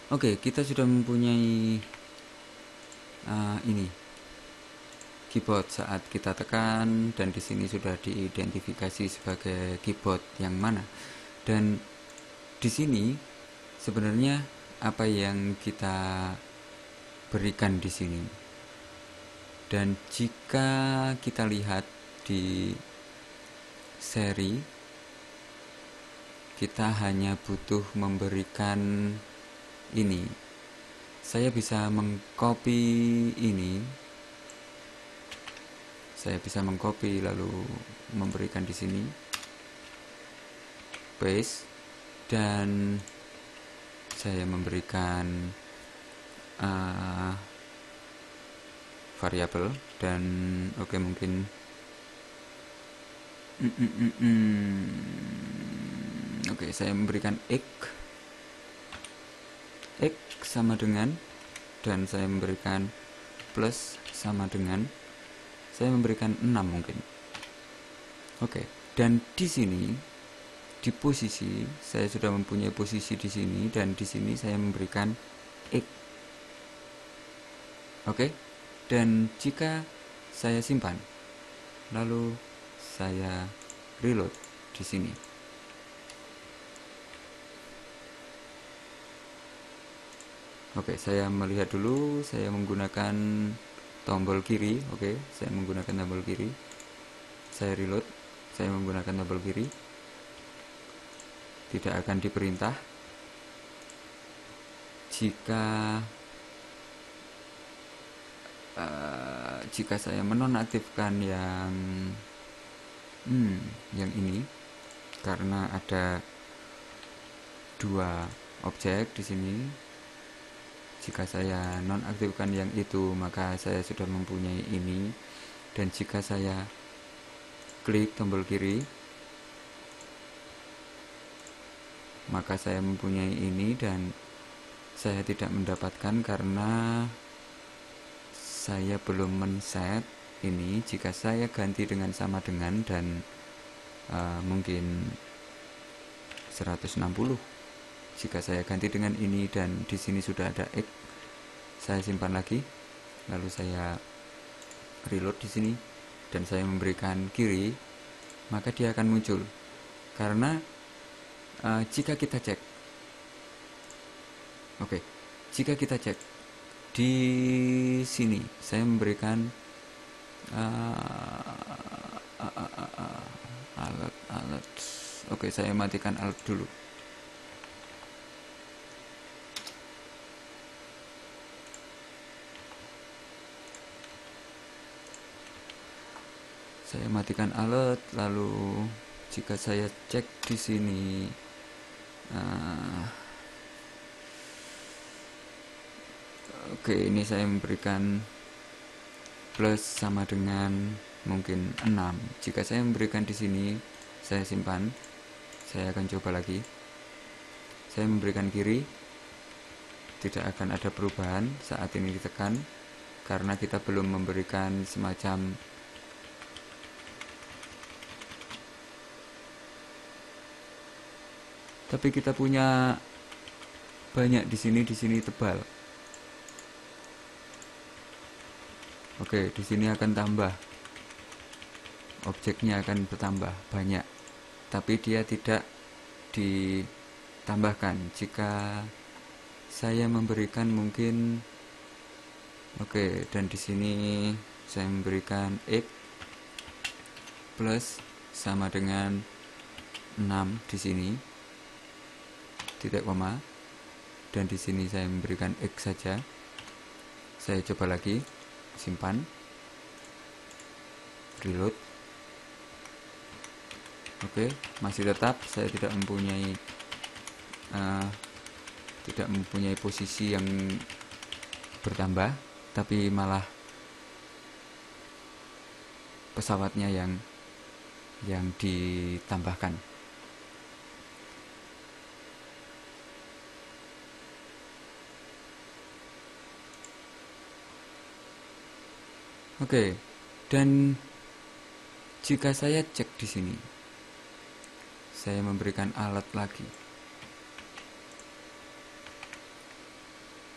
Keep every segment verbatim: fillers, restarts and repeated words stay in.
Oke, kita sudah mempunyai uh, ini keyboard saat kita tekan, dan di sini sudah diidentifikasi sebagai keyboard yang mana. Dan di sini sebenarnya apa yang kita berikan di sini. Dan jika kita lihat di seri, kita hanya butuh memberikan ini. Saya bisa mengcopy ini. Saya bisa mengcopy lalu memberikan di sini paste, dan saya memberikan uh, variabel, dan oke okay, mungkin mm, mm, mm, mm. oke okay, saya memberikan x x sama dengan, dan saya memberikan plus sama dengan, saya memberikan enam mungkin. Oke, okay. Dan di sini di posisi saya sudah mempunyai posisi di sini, dan di sini saya memberikan x. Oke, okay. Dan jika saya simpan lalu saya reload di sini, oke, okay, saya melihat dulu. Saya menggunakan tombol kiri. Oke, okay, saya menggunakan tombol kiri. Saya reload. Saya menggunakan tombol kiri. Tidak akan diperintah. Jika uh, jika saya menonaktifkan yang hmm, yang ini, karena ada dua objek di sini. Jika saya nonaktifkan yang itu, maka saya sudah mempunyai ini. Dan jika saya klik tombol kiri, maka saya mempunyai ini, dan saya tidak mendapatkan karena saya belum men-set ini. Jika saya ganti dengan sama dengan, dan uh, mungkin seratus enam puluh, jika saya ganti dengan ini dan di sini sudah ada x, saya simpan lagi, lalu saya reload di sini, dan saya memberikan kiri, maka dia akan muncul. Karena uh, jika kita cek, oke, okay, jika kita cek di sini, saya memberikan uh, uh, uh, uh, uh, alat alat. Oke, okay, saya matikan alat dulu. Saya matikan alert, lalu jika saya cek di sini, uh, oke, okay, ini saya memberikan plus sama dengan mungkin enam. Jika saya memberikan di sini, saya simpan, saya akan coba lagi. Saya memberikan kiri, tidak akan ada perubahan saat ini ditekan, karena kita belum memberikan semacam tapi kita punya banyak di sini, di sini tebal. Oke, di sini akan tambah, objeknya akan bertambah banyak, tapi dia tidak ditambahkan. Jika saya memberikan mungkin, oke, dan di sini saya memberikan x plus sama dengan enam di sini, titik koma, dan di sini saya memberikan x saja. Saya coba lagi, simpan, reload. Oke, masih tetap saya tidak mempunyai uh, tidak mempunyai posisi yang bertambah, tapi malah pesawatnya yang yang ditambahkan. Oke, dan jika saya cek di sini, saya memberikan alat lagi.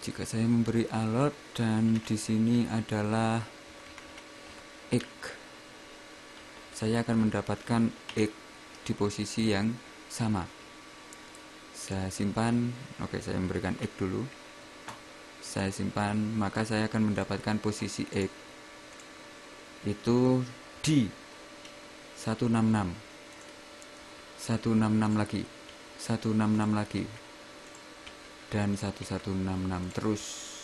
jika saya memberi alert dan di sini adalah X, saya akan mendapatkan X di posisi yang sama. Saya simpan, oke saya memberikan X dulu, saya simpan, maka saya akan mendapatkan posisi X itu di seratus enam puluh enam, seratus enam puluh enam lagi, seratus enam puluh enam lagi, dan seratus enam puluh enam terus.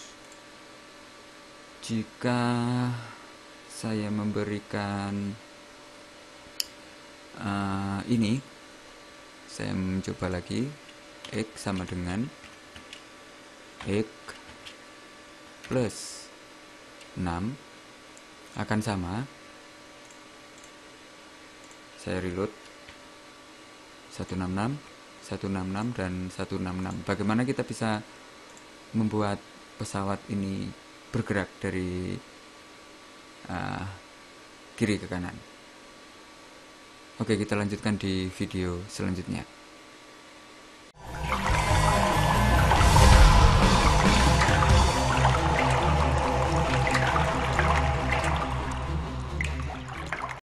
Jika saya memberikan uh, ini, saya mencoba lagi, X sama dengan X plus enam akan sama. Saya reload, seratus enam puluh enam, seratus enam puluh enam, dan seratus enam puluh enam. Bagaimana kita bisa membuat pesawat ini bergerak dari uh, kiri ke kanan? Oke, kita lanjutkan di video selanjutnya.